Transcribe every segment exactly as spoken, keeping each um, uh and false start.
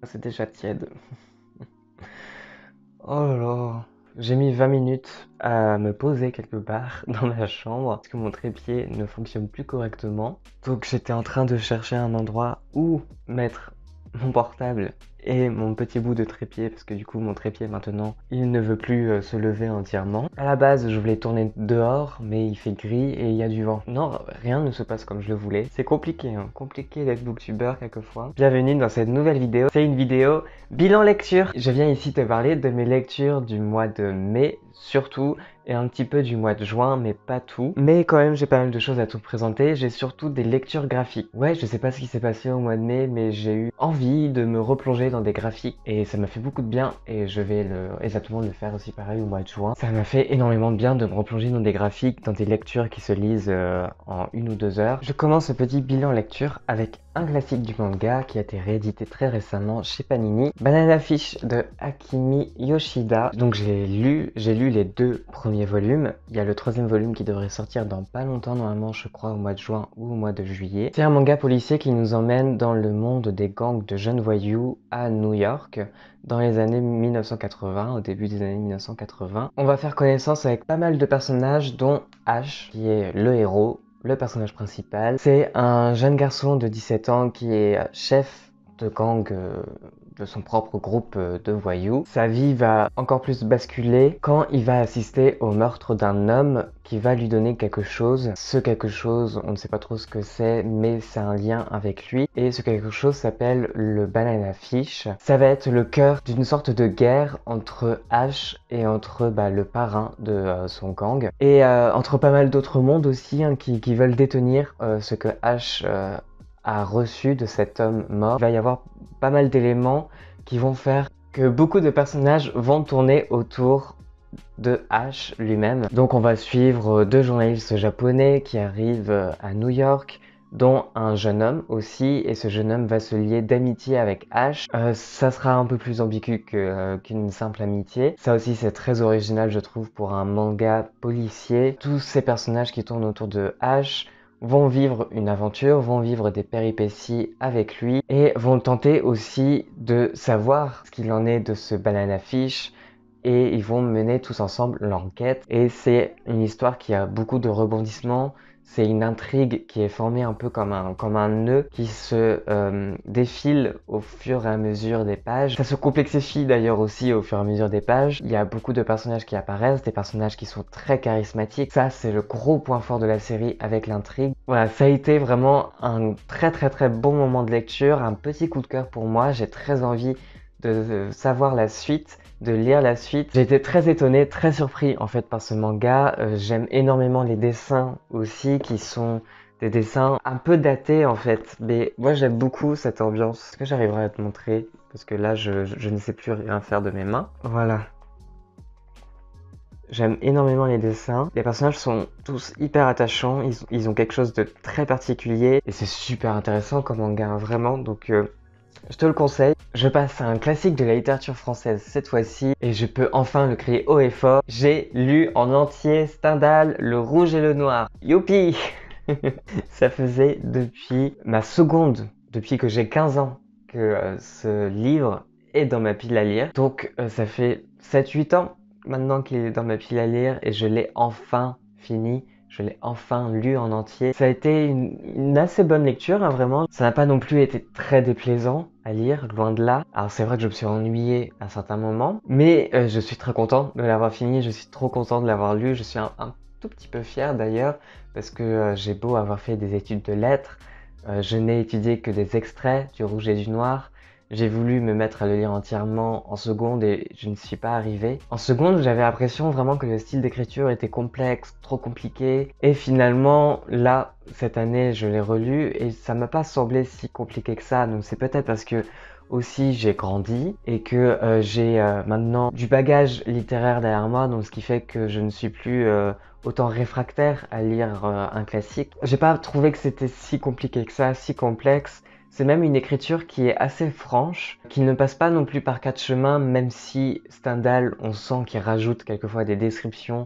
C'est déjà tiède. Oh là là. J'ai mis vingt minutes à me poser quelque part dans la chambre parce que mon trépied ne fonctionne plus correctement. Donc j'étais en train de chercher un endroit où mettre mon portable et mon petit bout de trépied parce que du coup mon trépied maintenant il ne veut plus euh, se lever entièrement. À la base je voulais tourner dehors mais il fait gris et il y a du vent. Non, rien ne se passe comme je le voulais. C'est compliqué, hein, compliqué d'être booktubeur quelquefois. Bienvenue dans cette nouvelle vidéo. C'est une vidéo bilan lecture. Je viens ici te parler de mes lectures du mois de mai surtout et un petit peu du mois de juin, mais pas tout. Mais quand même, j'ai pas mal de choses à te présenter. J'ai surtout des lectures graphiques. Ouais, je sais pas ce qui s'est passé au mois de mai, mais j'ai eu envie de me replonger dans des graphiques et ça m'a fait beaucoup de bien et je vais le, exactement le faire aussi pareil au mois de juin. Ça m'a fait énormément de bien de me replonger dans des graphiques, dans des lectures qui se lisent euh, en une ou deux heures. Je commence ce petit bilan lecture avec un classique du manga qui a été réédité très récemment chez Panini, Banana Fish de Akimi Yoshida. Donc j'ai lu, j'ai lu les deux premiers volumes. Il y a le troisième volume qui devrait sortir dans pas longtemps, normalement je crois au mois de juin ou au mois de juillet. C'est un manga policier qui nous emmène dans le monde des gangs de jeunes voyous à New York dans les années mille neuf cent quatre-vingts, au début des années mille neuf cent quatre-vingts. On va faire connaissance avec pas mal de personnages dont Ash qui est le héros, le personnage principal. C'est un jeune garçon de dix-sept ans qui est chef de gang euh, de son propre groupe euh, de voyous. Sa vie va encore plus basculer quand il va assister au meurtre d'un homme qui va lui donner quelque chose. Ce quelque chose, on ne sait pas trop ce que c'est, mais c'est un lien avec lui. Et ce quelque chose s'appelle le Banana Fish. Ça va être le cœur d'une sorte de guerre entre Ash et entre bah, le parrain de euh, son gang. Et euh, entre pas mal d'autres mondes aussi hein, qui, qui veulent détenir euh, ce que Ash euh, a reçu de cet homme mort. Il va y avoir pas mal d'éléments qui vont faire que beaucoup de personnages vont tourner autour de Ash lui-même. Donc on va suivre deux journalistes japonais qui arrivent à New York, dont un jeune homme aussi, et ce jeune homme va se lier d'amitié avec Ash. Euh, ça sera un peu plus ambigu que, euh, qu'une simple amitié. Ça aussi c'est très original je trouve pour un manga policier. Tous ces personnages qui tournent autour de Ash vont vivre une aventure, vont vivre des péripéties avec lui et vont tenter aussi de savoir ce qu'il en est de ce Banana Fish et ils vont mener tous ensemble l'enquête. Et c'est une histoire qui a beaucoup de rebondissements. C'est une intrigue qui est formée un peu comme un, comme un nœud qui se euh, défile au fur et à mesure des pages. Ça se complexifie d'ailleurs aussi au fur et à mesure des pages. Il y a beaucoup de personnages qui apparaissent, des personnages qui sont très charismatiques. Ça, c'est le gros point fort de la série avec l'intrigue. Voilà, ça a été vraiment un très très très bon moment de lecture, un petit coup de cœur pour moi. J'ai très envie de, de savoir la suite, de lire la suite. J'ai été très étonné, très surpris en fait par ce manga. Euh, j'aime énormément les dessins aussi qui sont des dessins un peu datés en fait. Mais moi j'aime beaucoup cette ambiance. Est-ce que j'arriverai à te montrer? Parce que là je, je, je ne sais plus rien faire de mes mains. Voilà. J'aime énormément les dessins. Les personnages sont tous hyper attachants. Ils, ils ont quelque chose de très particulier. Et c'est super intéressant comme manga, hein, vraiment. Donc euh, je te le conseille. Je passe à un classique de la littérature française cette fois-ci et je peux enfin le crier haut et fort. J'ai lu en entier Stendhal, Le Rouge et le Noir. Youpi! Ça faisait depuis ma seconde, depuis que j'ai quinze ans, que euh, ce livre est dans ma pile à lire. Donc euh, ça fait sept huit ans maintenant qu'il est dans ma pile à lire et je l'ai enfin fini. Je l'ai enfin lu en entier. Ça a été une, une assez bonne lecture, hein, vraiment. Ça n'a pas non plus été très déplaisant à lire, loin de là. Alors c'est vrai que je me suis ennuyé à certains moments, mais euh, je suis très content de l'avoir fini. Je suis trop content de l'avoir lu. Je suis un, un tout petit peu fier d'ailleurs, parce que euh, j'ai beau avoir fait des études de lettres, euh, je n'ai étudié que des extraits du Rouge et du Noir. J'ai voulu me mettre à le lire entièrement en seconde et je ne suis pas arrivé. En seconde, j'avais l'impression vraiment que le style d'écriture était complexe, trop compliqué. Et finalement, là, cette année, je l'ai relu et ça m'a pas semblé si compliqué que ça. Donc c'est peut-être parce que aussi j'ai grandi et que euh, j'ai euh, maintenant du bagage littéraire derrière moi, donc ce qui fait que je ne suis plus euh, autant réfractaire à lire euh, un classique. J'ai pas trouvé que c'était si compliqué que ça, si complexe. C'est même une écriture qui est assez franche, qui ne passe pas non plus par quatre chemins, même si Stendhal, on sent qu'il rajoute quelquefois des descriptions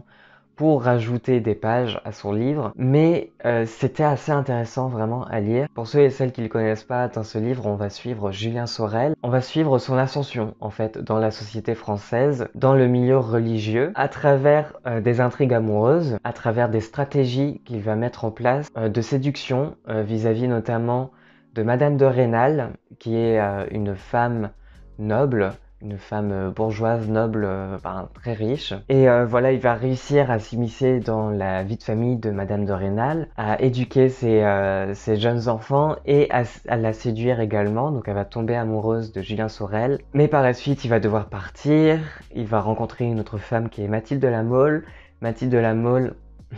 pour rajouter des pages à son livre, mais euh, c'était assez intéressant vraiment à lire. Pour ceux et celles qui ne le connaissent pas, dans ce livre, on va suivre Julien Sorel. On va suivre son ascension, en fait, dans la société française, dans le milieu religieux, à travers euh, des intrigues amoureuses, à travers des stratégies qu'il va mettre en place, euh, de séduction, euh, vis-à-vis notamment de Madame de Rênal, qui est euh, une femme noble, une femme bourgeoise, noble, euh, ben, très riche. Et euh, voilà, il va réussir à s'immiscer dans la vie de famille de Madame de Rênal, à éduquer ses, euh, ses jeunes enfants et à, à la séduire également. Donc elle va tomber amoureuse de Julien Sorel. Mais par la suite, il va devoir partir. Il va rencontrer une autre femme qui est Mathilde de la Mole. Mathilde de la Mole,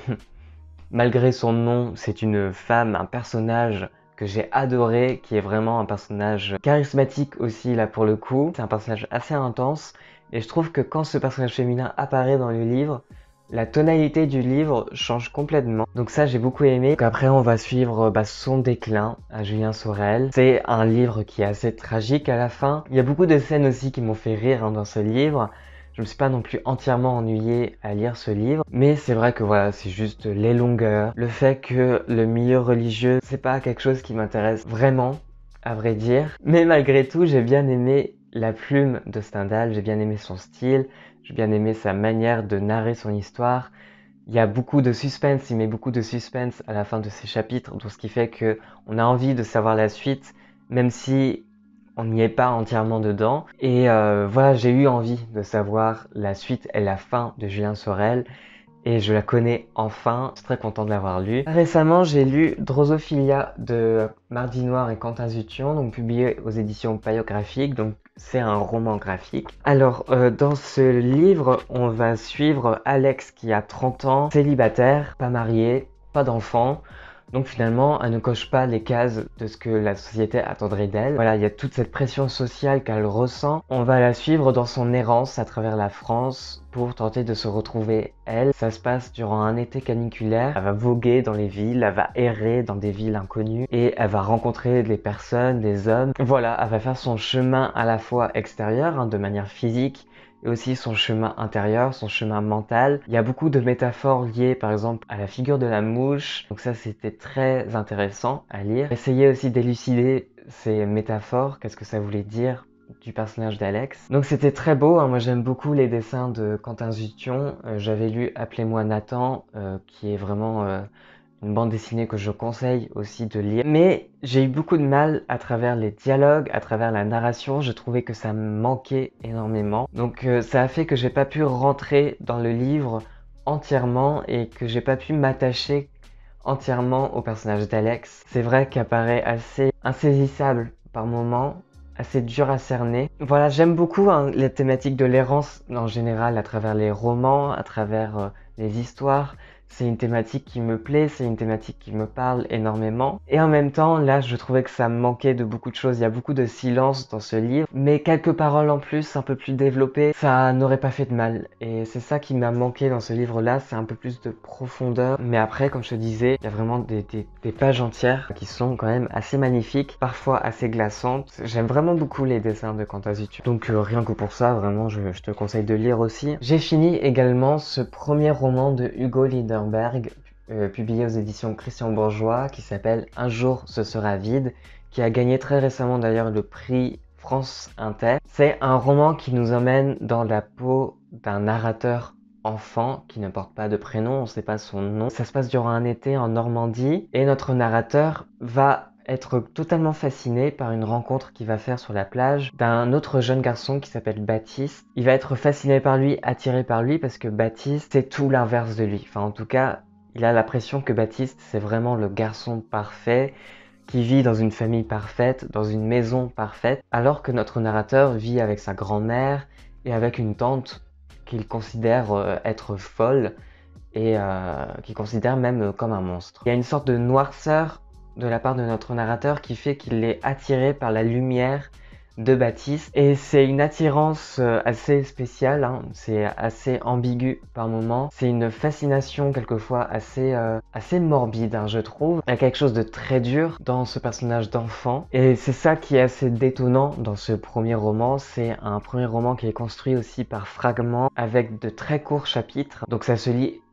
malgré son nom, c'est une femme, un personnage que j'ai adoré, qui est vraiment un personnage charismatique aussi là pour le coup. C'est un personnage assez intense et je trouve que quand ce personnage féminin apparaît dans le livre, la tonalité du livre change complètement. Donc ça j'ai beaucoup aimé. Donc après on va suivre bah, son déclin à Julien Sorel. C'est un livre qui est assez tragique à la fin. Il y a beaucoup de scènes aussi qui m'ont fait rire hein, dans ce livre. Je me suis pas non plus entièrement ennuyé à lire ce livre, mais c'est vrai que voilà, c'est juste les longueurs, le fait que le milieu religieux, c'est pas quelque chose qui m'intéresse vraiment, à vrai dire. Mais malgré tout, j'ai bien aimé la plume de Stendhal, j'ai bien aimé son style, j'ai bien aimé sa manière de narrer son histoire. Il y a beaucoup de suspense, il met beaucoup de suspense à la fin de ses chapitres, donc ce qui fait que on a envie de savoir la suite, même si on n'y est pas entièrement dedans. Et euh, voilà, j'ai eu envie de savoir la suite et la fin de Julien Sorel. Et je la connais enfin, je suis très content de l'avoir lu. Récemment, j'ai lu Drosophilia de Mardi Noir et Quentin Zution, donc publié aux éditions Payot-Graphique, donc c'est un roman graphique. Alors, euh, dans ce livre, on va suivre Alex qui a trente ans, célibataire, pas marié, pas d'enfant. Donc finalement, elle ne coche pas les cases de ce que la société attendrait d'elle. Voilà, il y a toute cette pression sociale qu'elle ressent. On va la suivre dans son errance à travers la France pour tenter de se retrouver elle. Ça se passe durant un été caniculaire. Elle va voguer dans les villes, elle va errer dans des villes inconnues et elle va rencontrer des personnes, des hommes. Voilà, elle va faire son chemin à la fois extérieur, hein, de manière physique, et aussi son chemin intérieur, son chemin mental. Il y a beaucoup de métaphores liées par exemple à la figure de la mouche, donc ça c'était très intéressant à lire. Essayez aussi d'élucider ces métaphores, qu'est-ce que ça voulait dire du personnage d'Alex. Donc c'était très beau, hein. Moi j'aime beaucoup les dessins de Quentin Zution. Euh, J'avais lu Appelez-moi Nathan, euh, qui est vraiment... Euh, une bande dessinée que je conseille aussi de lire. Mais j'ai eu beaucoup de mal à travers les dialogues, à travers la narration. Je trouvais que ça me manquait énormément. Donc euh, ça a fait que j'ai pas pu rentrer dans le livre entièrement et que j'ai pas pu m'attacher entièrement au personnage d'Alex. C'est vrai qu'il apparaît assez insaisissable par moments, assez dur à cerner. Voilà, j'aime beaucoup hein, les thématiques de l'errance en général à travers les romans, à travers euh, les histoires. C'est une thématique qui me plaît, c'est une thématique qui me parle énormément. Et en même temps, là, je trouvais que ça me manquait de beaucoup de choses. Il y a beaucoup de silence dans ce livre, mais quelques paroles en plus, un peu plus développées, ça n'aurait pas fait de mal. Et c'est ça qui m'a manqué dans ce livre-là, c'est un peu plus de profondeur. Mais après, comme je te disais, il y a vraiment des, des, des pages entières qui sont quand même assez magnifiques, parfois assez glaçantes. J'aime vraiment beaucoup les dessins de Quentin Zution. Donc euh, rien que pour ça, vraiment, je, je te conseille de lire aussi. J'ai fini également ce premier roman de Hugo Linder Euh, publié aux éditions Christian Bourgeois, qui s'appelle Un jour ce sera vide, qui a gagné très récemment d'ailleurs le prix France Inter. C'est un roman qui nous emmène dans la peau d'un narrateur enfant qui ne porte pas de prénom, on ne sait pas son nom. Ça se passe durant un été en Normandie et notre narrateur va être totalement fasciné par une rencontre qu'il va faire sur la plage d'un autre jeune garçon qui s'appelle Baptiste. Il va être fasciné par lui, attiré par lui parce que Baptiste c'est tout l'inverse de lui. Enfin en tout cas, il a l'impression que Baptiste c'est vraiment le garçon parfait qui vit dans une famille parfaite, dans une maison parfaite, alors que notre narrateur vit avec sa grand-mère et avec une tante qu'il considère euh, être folle et euh, qu'il considère même comme un monstre. Il y a une sorte de noirceur de la part de notre narrateur qui fait qu'il est attiré par la lumière de Baptiste et c'est une attirance assez spéciale, hein. C'est assez ambigu par moments, c'est une fascination quelquefois assez, euh, assez morbide hein, je trouve. Il y a quelque chose de très dur dans ce personnage d'enfant et c'est ça qui est assez détonnant dans ce premier roman. C'est un premier roman qui est construit aussi par fragments avec de très courts chapitres, donc ça se lit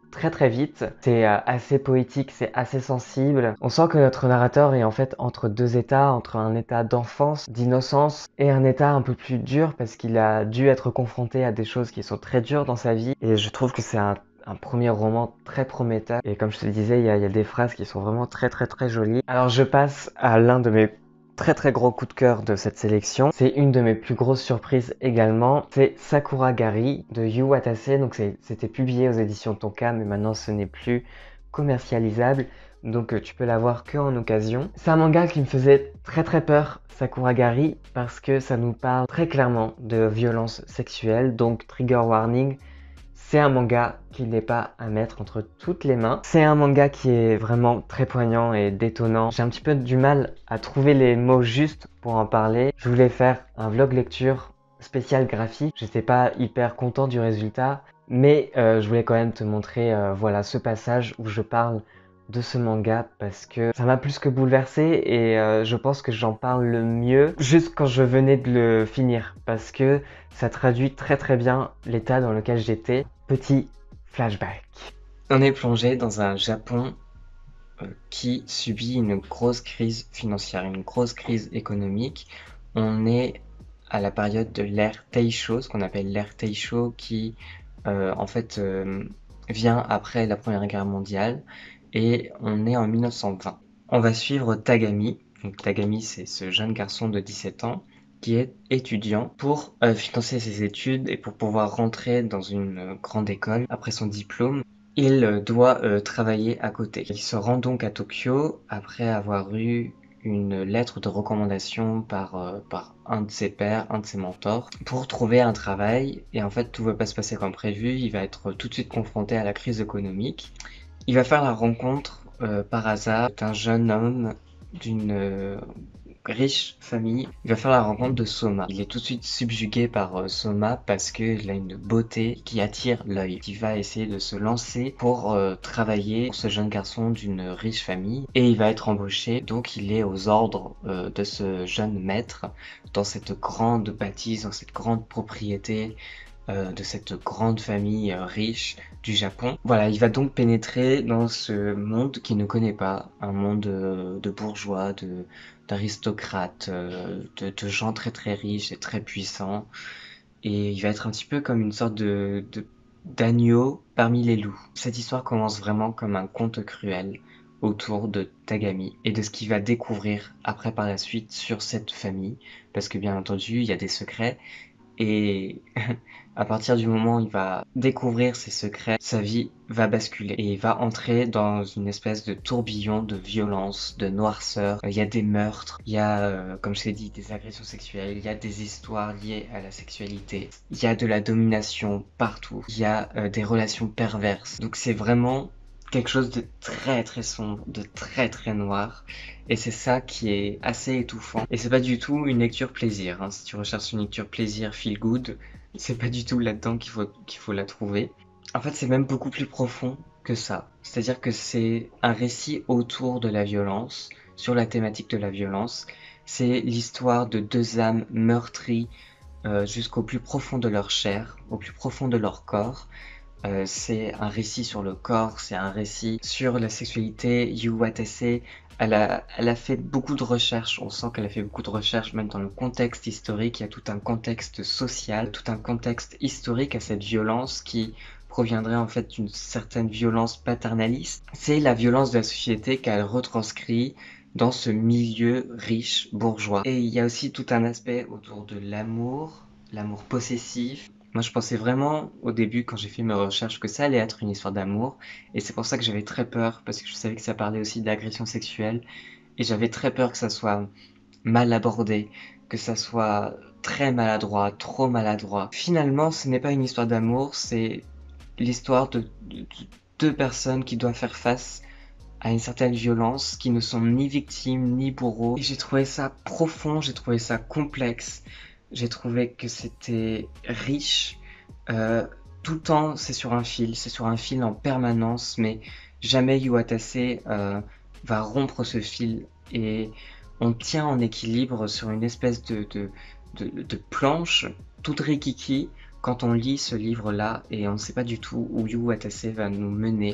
très très vite. C'est euh, assez poétique, c'est assez sensible. On sent que notre narrateur est en fait entre deux états, entre un état d'enfance, d'innocence, et un état un peu plus dur parce qu'il a dû être confronté à des choses qui sont très dures dans sa vie. Et je trouve que c'est un un premier roman très prometteur. Et comme je te disais, il y, a, il y a des phrases qui sont vraiment très très très jolies. Alors je passe à l'un de mes très très gros coups de cœur de cette sélection. C'est une de mes plus grosses surprises également. C'est Sakura Gari de Yu Watase. Donc c'était publié aux éditions Tonka, mais maintenant ce n'est plus commercialisable. Donc euh, tu peux l'avoir que en occasion. C'est un manga qui me faisait très très peur, Sakura Gari, parce que ça nous parle très clairement de violence sexuelle. Donc trigger warning. C'est un manga qui n'est pas à mettre entre toutes les mains. C'est un manga qui est vraiment très poignant et détonnant. J'ai un petit peu du mal à trouver les mots justes pour en parler. Je voulais faire un vlog lecture spécial graphique. J'étais pas hyper content du résultat, mais euh, je voulais quand même te montrer euh, voilà, ce passage où je parle de ce manga parce que ça m'a plus que bouleversé et euh, je pense que j'en parle le mieux juste quand je venais de le finir parce que ça traduit très très bien l'état dans lequel j'étais. Petit flashback. On est plongé dans un Japon euh, qui subit une grosse crise financière, une grosse crise économique. On est à la période de l'ère Taisho, ce qu'on appelle l'ère Taisho qui euh, en fait euh, vient après la Première Guerre mondiale. Et on est en mille neuf cent vingt. On va suivre Tagami. Donc Tagami, c'est ce jeune garçon de dix-sept ans qui est étudiant pour euh, financer ses études et pour pouvoir rentrer dans une euh, grande école après son diplôme. Il euh, doit euh, travailler à côté. Il se rend donc à Tokyo après avoir eu une lettre de recommandation par, euh, par un de ses pairs, un de ses mentors, pour trouver un travail. Et en fait, tout va pas se passer comme prévu. Il va être tout de suite confronté à la crise économique. Il va faire la rencontre euh, par hasard d'un jeune homme d'une euh, riche famille. Il va faire la rencontre de Soma. Il est tout de suite subjugué par euh, Soma parce qu'il a une beauté qui attire l'œil. Il va essayer de se lancer pour euh, travailler pour ce jeune garçon d'une riche famille et il va être embauché. Donc il est aux ordres euh, de ce jeune maître dans cette grande bâtisse, dans cette grande propriété euh, de cette grande famille euh, riche du Japon. Voilà, il va donc pénétrer dans ce monde qu'il ne connaît pas, un monde euh, de bourgeois, de d'aristocrates, euh, de, de gens très très riches et très puissants. Et il va être un petit peu comme une sorte de, de d'agneau parmi les loups. Cette histoire commence vraiment comme un conte cruel autour de Tagami et de ce qu'il va découvrir après par la suite sur cette famille, parce que bien entendu il y a des secrets. Et à partir du moment où il va découvrir ses secrets, sa vie va basculer et il va entrer dans une espèce de tourbillon de violence, de noirceur. Il y a des meurtres, il y a, euh, comme je t'ai dit, des agressions sexuelles, il y a des histoires liées à la sexualité, il y a de la domination partout, il y a euh, des relations perverses. Donc c'est vraiment quelque chose de très très sombre, de très très noir. Et c'est ça qui est assez étouffant. Et c'est pas du tout une lecture plaisir. Hein. Si tu recherches une lecture plaisir, feel good, c'est pas du tout là-dedans qu'il faut, qu'il faut la trouver. En fait, c'est même beaucoup plus profond que ça. C'est-à-dire que c'est un récit autour de la violence, sur la thématique de la violence. C'est l'histoire de deux âmes meurtries euh, jusqu'au plus profond de leur chair, au plus profond de leur corps. Euh, c'est un récit sur le corps, c'est un récit sur la sexualité. Yu Watase, elle a, elle a fait beaucoup de recherches, on sent qu'elle a fait beaucoup de recherches même dans le contexte historique, il y a tout un contexte social, tout un contexte historique à cette violence qui proviendrait en fait d'une certaine violence paternaliste. C'est la violence de la société qu'elle retranscrit dans ce milieu riche, bourgeois. Et il y a aussi tout un aspect autour de l'amour, l'amour possessif. Moi, je pensais vraiment au début, quand j'ai fait mes recherches, que ça allait être une histoire d'amour. Et c'est pour ça que j'avais très peur, parce que je savais que ça parlait aussi d'agression sexuelle. Et j'avais très peur que ça soit mal abordé, que ça soit très maladroit, trop maladroit. Finalement, ce n'est pas une histoire d'amour, c'est l'histoire de, de, de deux personnes qui doivent faire face à une certaine violence, qui ne sont ni victimes, ni bourreaux. Et j'ai trouvé ça profond, j'ai trouvé ça complexe. J'ai trouvé que c'était riche, euh, tout le temps c'est sur un fil, c'est sur un fil en permanence, mais jamais Yu Watase euh, va rompre ce fil et on tient en équilibre sur une espèce de, de, de, de planche toute rikiki quand on lit ce livre-là et on ne sait pas du tout où Yu Watase va nous mener.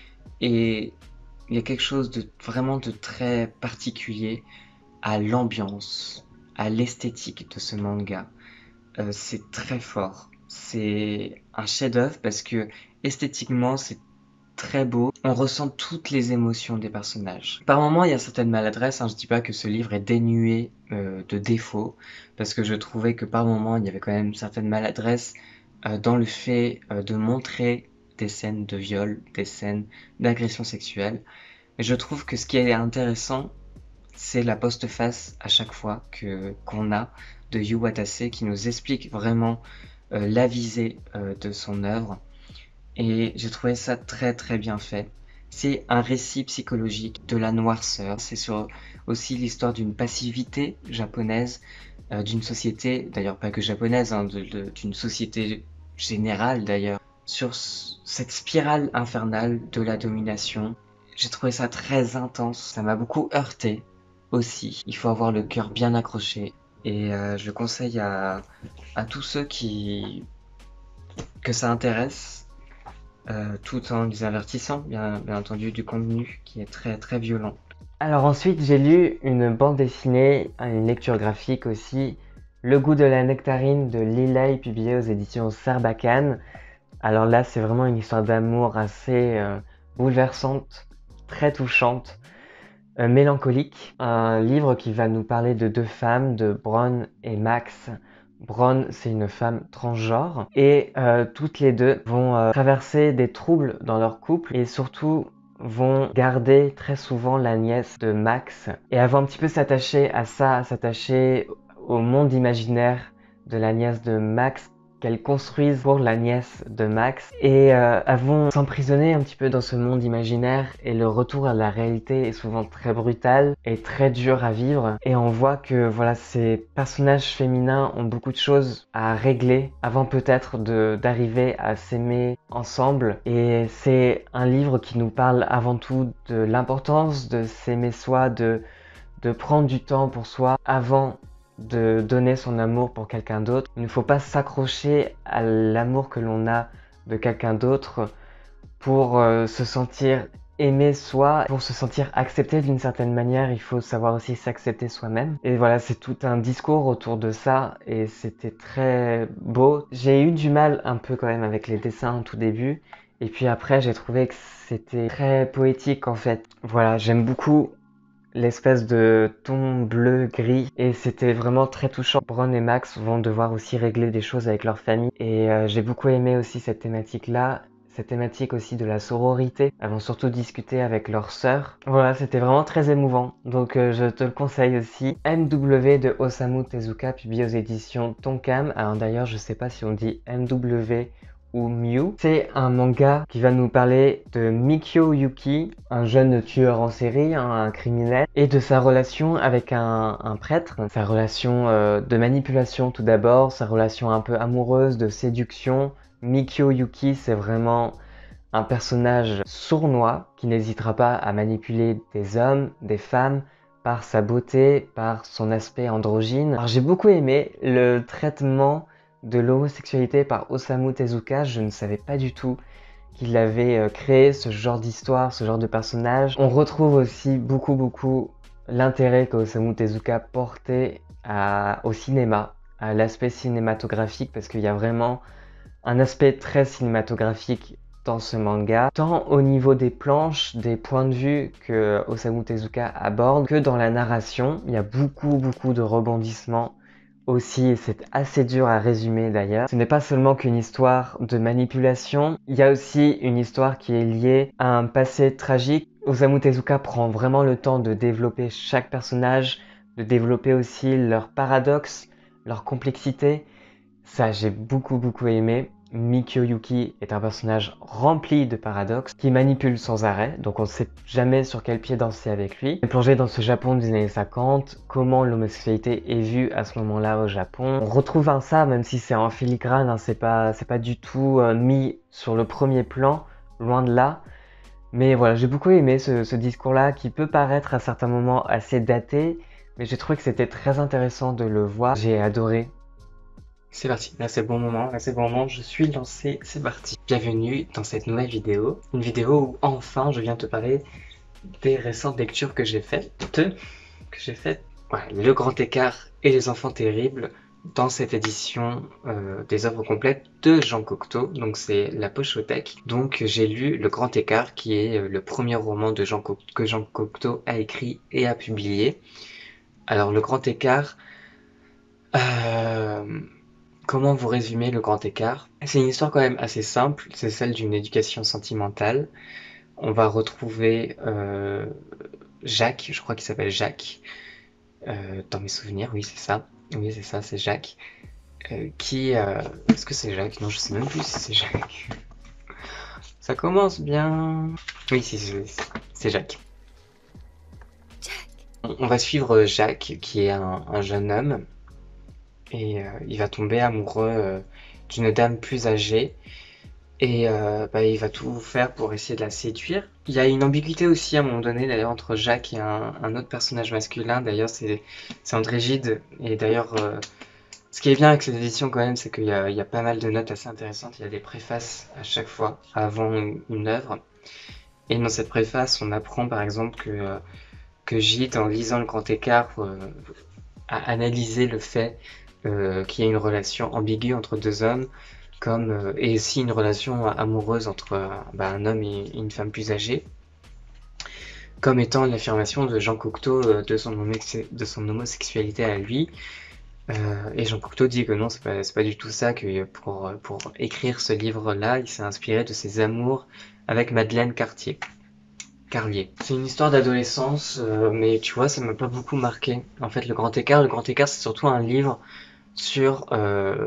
Et il y a quelque chose de vraiment de très particulier à l'ambiance, à l'esthétique de ce manga. Euh, c'est très fort. C'est un chef-d'œuvre parce que esthétiquement, c'est très beau. On ressent toutes les émotions des personnages. Par moments, il y a certaines maladresses. Hein. Je dis pas que ce livre est dénué euh, de défauts, parce que je trouvais que par moments, il y avait quand même certaines maladresses euh, dans le fait euh, de montrer des scènes de viol, des scènes d'agression sexuelle. Mais je trouve que ce qui est intéressant, c'est la postface à chaque fois que qu'on a de Yu Watase qui nous explique vraiment euh, la visée euh, de son œuvre. Et j'ai trouvé ça très très bien fait. C'est un récit psychologique de la noirceur. C'est sur aussi l'histoire d'une passivité japonaise, euh, d'une société, d'ailleurs pas que japonaise, hein, de- de- d'une société générale d'ailleurs, sur c- cette spirale infernale de la domination. J'ai trouvé ça très intense. Ça m'a beaucoup heurté aussi. Il faut avoir le cœur bien accroché. Et euh, je conseille à, à tous ceux qui que ça intéresse euh, tout en les avertissant, bien, bien entendu, du contenu qui est très très violent. Alors ensuite, j'ai lu une bande dessinée, une lecture graphique aussi, Le goût de la nectarine de Lilay, publiée aux éditions Sarbacane. Alors là, c'est vraiment une histoire d'amour assez euh, bouleversante, très touchante, euh, mélancolique. Un livre qui va nous parler de deux femmes, de Bronn et Max. Bronn, c'est une femme transgenre et euh, toutes les deux vont euh, traverser des troubles dans leur couple et surtout vont garder très souvent la nièce de Max et elles vont un petit peu s'attacher à ça, à s'attacher au monde imaginaire de la nièce de Max qu'elles construisent pour la nièce de Max et euh, elles vont s'emprisonner un petit peu dans ce monde imaginaire et le retour à la réalité est souvent très brutal et très dur à vivre et on voit que voilà, ces personnages féminins ont beaucoup de choses à régler avant peut-être de d'arriver à s'aimer ensemble et c'est un livre qui nous parle avant tout de l'importance de s'aimer soi, de de prendre du temps pour soi avant de donner son amour pour quelqu'un d'autre. Il ne faut pas s'accrocher à l'amour que l'on a de quelqu'un d'autre pour euh, se sentir aimé soi, pour se sentir accepté d'une certaine manière, il faut savoir aussi s'accepter soi-même. Et voilà, c'est tout un discours autour de ça et c'était très beau. J'ai eu du mal un peu quand même avec les dessins au tout début et puis après j'ai trouvé que c'était très poétique en fait. Voilà, j'aime beaucoup l'espèce de ton bleu-gris et c'était vraiment très touchant. Bronn et Max vont devoir aussi régler des choses avec leur famille et euh, j'ai beaucoup aimé aussi cette thématique-là, cette thématique aussi de la sororité. Elles vont surtout discuter avec leur sœur. Voilà, c'était vraiment très émouvant, donc euh, je te le conseille aussi. M W de Osamu Tezuka, publié aux éditions Tonkam. Alors d'ailleurs, je sais pas si on dit M W ou Mew. C'est un manga qui va nous parler de Mikio Yuki, un jeune tueur en série, un, un criminel, et de sa relation avec un, un prêtre. Sa relation euh, de manipulation tout d'abord, sa relation un peu amoureuse, de séduction. Mikio Yuki, c'est vraiment un personnage sournois qui n'hésitera pas à manipuler des hommes, des femmes, par sa beauté, par son aspect androgyne. Alors j'ai beaucoup aimé le traitement de l'homosexualité par Osamu Tezuka. Je ne savais pas du tout qu'il avait euh, créé ce genre d'histoire, ce genre de personnage. On retrouve aussi beaucoup beaucoup l'intérêt que Osamu Tezuka portait à, au cinéma, à l'aspect cinématographique, parce qu'il y a vraiment un aspect très cinématographique dans ce manga, tant au niveau des planches, des points de vue que Osamu Tezuka aborde, que dans la narration. Il y a beaucoup beaucoup de rebondissements aussi, et c'est assez dur à résumer d'ailleurs. Ce n'est pas seulement qu'une histoire de manipulation, il y a aussi une histoire qui est liée à un passé tragique. Osamu Tezuka prend vraiment le temps de développer chaque personnage, de développer aussi leurs paradoxes, leur complexité. Ça, j'ai beaucoup beaucoup aimé. Mikio Yuki est un personnage rempli de paradoxes, qui manipule sans arrêt, donc on ne sait jamais sur quel pied danser avec lui. On est plongé dans ce Japon des années cinquante, comment l'homosexualité est vue à ce moment-là au Japon. On retrouve un ça, même si c'est en filigrane, hein, c'est pas, c'est pas du tout euh, mis sur le premier plan, loin de là. Mais voilà, j'ai beaucoup aimé ce, ce discours-là, qui peut paraître à certains moments assez daté, mais j'ai trouvé que c'était très intéressant de le voir. J'ai adoré C'est parti, là c'est le bon moment, là c'est le bon moment, je suis lancé, c'est parti. Bienvenue dans cette nouvelle vidéo, une vidéo où enfin je viens te parler des récentes lectures que j'ai faites, que j'ai faites, ouais, Le Grand Écart et Les Enfants Terribles, dans cette édition euh, des œuvres complètes de Jean Cocteau, donc c'est la Pochothèque. Donc j'ai lu Le Grand Écart, qui est euh, le premier roman de Jean Cocteau, que Jean Cocteau a écrit et a publié. Alors Le Grand Écart... Euh, Comment vous résumer Le Grand Écart? C'est une histoire quand même assez simple, c'est celle d'une éducation sentimentale. On va retrouver euh, Jacques, je crois qu'il s'appelle Jacques, euh, dans mes souvenirs, oui c'est ça, oui c'est ça, c'est Jacques, euh, qui... euh, Est-ce que c'est Jacques? Non, je sais même plus si c'est Jacques. Ça commence bien... Oui, si, c'est c'est Jacques. On on va suivre Jacques, qui est un, un jeune homme, et euh, il va tomber amoureux euh, d'une dame plus âgée, et euh, bah, il va tout faire pour essayer de la séduire. Il y a une ambiguïté aussi à un moment donné d'ailleurs entre Jacques et un, un autre personnage masculin, d'ailleurs c'est c'est André Gide, et d'ailleurs euh, ce qui est bien avec cette édition quand même, c'est qu'il y a, il y a pas mal de notes assez intéressantes, il y a des préfaces à chaque fois avant une, une œuvre, et dans cette préface on apprend par exemple que, euh, que Gide, en lisant Le Grand Écart, euh, a analysé le fait euh, qu'il y a une relation ambiguë entre deux hommes, comme euh, et aussi une relation amoureuse entre euh, bah, un homme et une femme plus âgée, comme étant l'affirmation de Jean Cocteau euh, de, son de son homosexualité à lui. Euh, et Jean Cocteau dit que non, c'est pas, c'est pas du tout ça, que pour, pour écrire ce livre-là, il s'est inspiré de ses amours avec Madeleine Cartier. Carlier. C'est une histoire d'adolescence, euh, mais tu vois, ça m'a pas beaucoup marqué. En fait, Le Grand Écart, Le Grand Écart, c'est surtout un livre sur euh,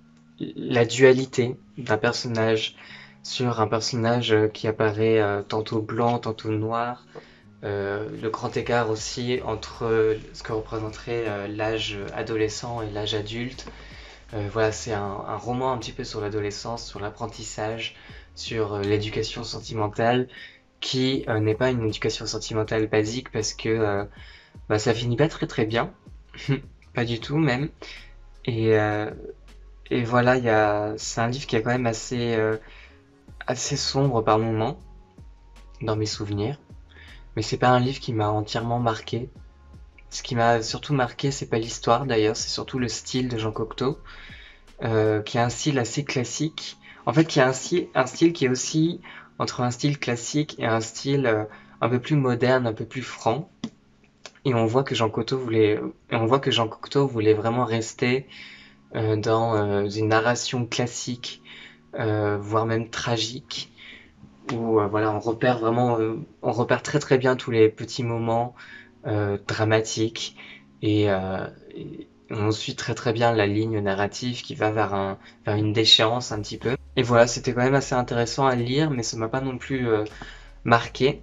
la dualité d'un personnage, sur un personnage qui apparaît euh, tantôt blanc, tantôt noir, euh, le grand écart aussi entre ce que représenterait euh, l'âge adolescent et l'âge adulte. Euh, voilà, c'est un, un roman un petit peu sur l'adolescence, sur l'apprentissage, sur euh, l'éducation sentimentale, qui euh, n'est pas une éducation sentimentale basique parce que euh, bah, ça finit pas très très bien, pas du tout même. Et, euh, et voilà, il y a, c'est un livre qui est quand même assez, euh, assez sombre par moments, dans mes souvenirs. Mais c'est pas un livre qui m'a entièrement marqué. Ce qui m'a surtout marqué, c'est pas l'histoire d'ailleurs, c'est surtout le style de Jean Cocteau, euh, qui a un style assez classique. En fait, qui a un style, un style qui est aussi entre un style classique et un style euh, un peu plus moderne, un peu plus franc. Et on voit que Jean Cocteau voulait, et on voit que Jean Cocteau voulait vraiment rester euh, dans euh, une narration classique, euh, voire même tragique, où euh, voilà, on repère vraiment, euh, on repère très très bien tous les petits moments euh, dramatiques, et, euh, et on suit très très bien la ligne narrative qui va vers un, vers une déchéance un petit peu. Et voilà, c'était quand même assez intéressant à lire, mais ça m'a pas non plus euh, marqué.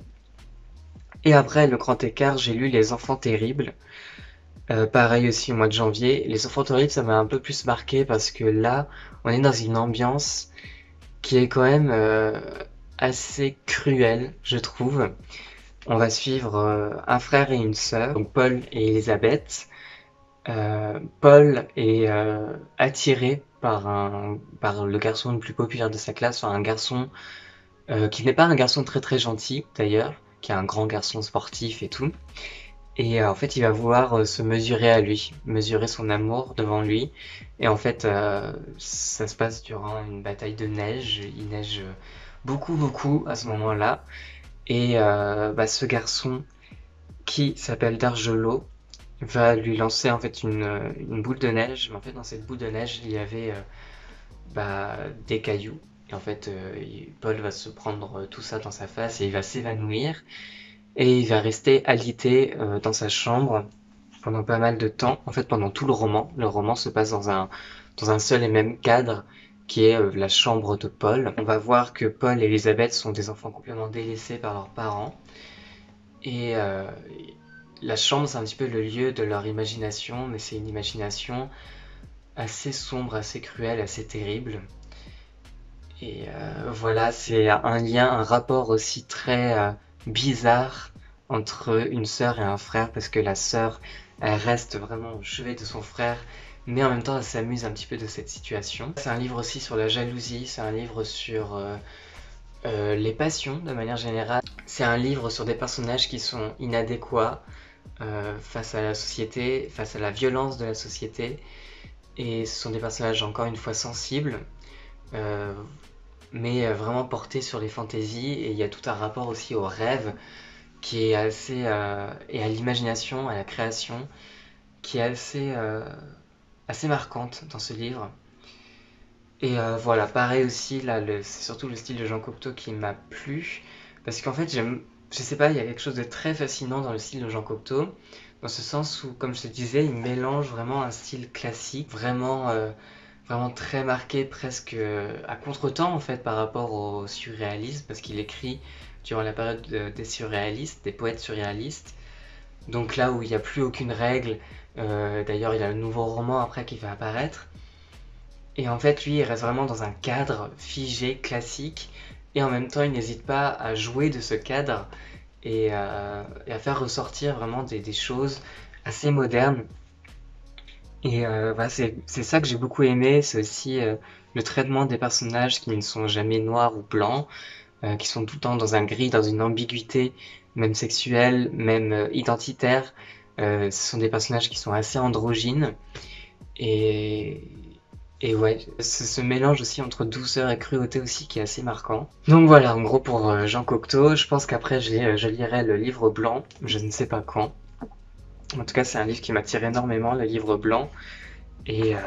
Et après Le Grand Écart, j'ai lu Les Enfants Terribles. Euh, pareil aussi au mois de janvier. Les Enfants Terribles, ça m'a un peu plus marqué parce que là, on est dans une ambiance qui est quand même euh, assez cruelle, je trouve. On va suivre euh, un frère et une sœur, donc Paul et Elisabeth. Euh, Paul est euh, attiré par, un, par le garçon le plus populaire de sa classe, enfin un garçon euh, qui n'est pas un garçon très très gentil d'ailleurs, qui est un grand garçon sportif et tout. Et euh, en fait, il va vouloir euh, se mesurer à lui, mesurer son amour devant lui. Et en fait, euh, ça se passe durant une bataille de neige. Il neige beaucoup, beaucoup à ce moment-là. Et euh, bah, ce garçon, qui s'appelle Dargelot, va lui lancer en fait une, une boule de neige. Mais en fait, dans cette boule de neige, il y avait euh, bah, des cailloux. Et en fait, euh, Paul va se prendre tout ça dans sa face et il va s'évanouir. Et il va rester alité euh, dans sa chambre pendant pas mal de temps. En fait, pendant tout le roman. Le roman se passe dans un, dans un seul et même cadre, qui est euh, la chambre de Paul. On va voir que Paul et Elisabeth sont des enfants complètement délaissés par leurs parents. Et euh, la chambre, c'est un petit peu le lieu de leur imagination, mais c'est une imagination assez sombre, assez cruelle, assez terrible. Et euh, voilà, c'est un lien, un rapport aussi très euh, bizarre entre une sœur et un frère, parce que la sœur, elle reste vraiment au chevet de son frère, mais en même temps elle s'amuse un petit peu de cette situation. C'est un livre aussi sur la jalousie, c'est un livre sur euh, euh, les passions de manière générale. C'est un livre sur des personnages qui sont inadéquats euh, face à la société, face à la violence de la société, et ce sont des personnages encore une fois sensibles, euh, mais vraiment portés sur les fantaisies, et il y a tout un rapport aussi au rêve qui est assez euh, et à l'imagination, à la création, qui est assez euh, assez marquante dans ce livre. Et euh, voilà, pareil aussi, là, le- c'est surtout le style de Jean Cocteau qui m'a plu, parce qu'en fait, j'aime, je sais pas, il y a quelque chose de très fascinant dans le style de Jean Cocteau, dans ce sens où, comme je te disais, il mélange vraiment un style classique, vraiment, euh, vraiment très marqué, presque euh, à contretemps en fait par rapport au surréalisme, parce qu'il écrit durant la période de- des surréalistes, des poètes surréalistes. Donc là où il n'y a plus aucune règle, euh, d'ailleurs il y a un nouveau roman après qui va apparaître. Et en fait, lui, il reste vraiment dans un cadre figé, classique, et en même temps, il n'hésite pas à jouer de ce cadre et, euh, et à faire ressortir vraiment des, des choses assez modernes. Et euh, voilà, c'est c'est ça que j'ai beaucoup aimé, c'est aussi euh, le traitement des personnages qui ne sont jamais noirs ou blancs, euh, qui sont tout le temps dans un gris, dans une ambiguïté, même sexuelle, même euh, identitaire. Euh, ce sont des personnages qui sont assez androgynes. Et, et ouais, c'est ce mélange aussi entre douceur et cruauté aussi qui est assez marquant. Donc voilà, en gros pour euh, Jean Cocteau, je pense qu'après je, lis- je lirai le livre blanc, je ne sais pas quand. En tout cas, c'est un livre qui m'attire énormément, le livre blanc. Et, euh,